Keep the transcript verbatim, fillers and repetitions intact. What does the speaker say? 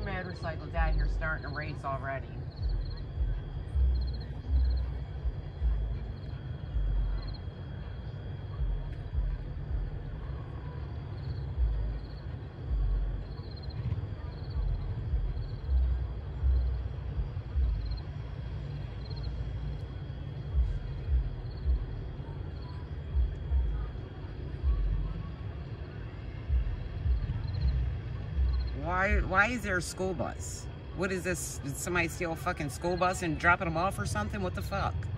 motorcycles out here starting to race already. Why, why is there a school bus? What is this? Did somebody steal a fucking school bus and dropping them off or something? What the fuck?